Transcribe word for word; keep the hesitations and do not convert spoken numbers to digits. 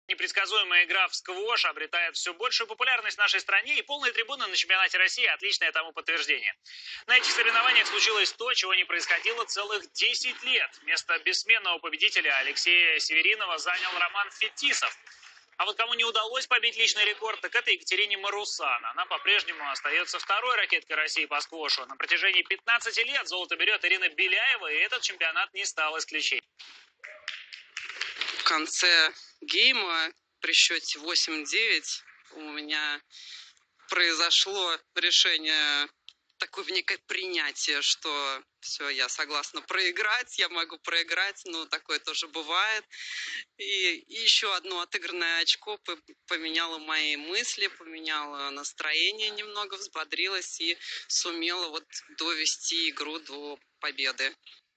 Непредсказуемая игра в сквош обретает все большую популярность в нашей стране, и полные трибуны на чемпионате России – отличное тому подтверждение. На этих соревнованиях случилось то, чего не происходило целых десять лет. Место бессменного победителя Алексея Северинова занял Роман Фетисов. А вот кому не удалось побить личный рекорд, так это Екатерине Марусан. Она по-прежнему остается второй ракеткой России по сквошу. На протяжении пятнадцати лет золото берет Ирина Беляева, и этот чемпионат не стал исключением. В конце гейма при счете восемь-девять у меня произошло решение, такое некое принятие, что все, я согласна проиграть, я могу проиграть, но такое тоже бывает. И еще одно отыгранное очко поменяло мои мысли, поменяло настроение немного, взбодрилась и сумела вот довести игру до победы.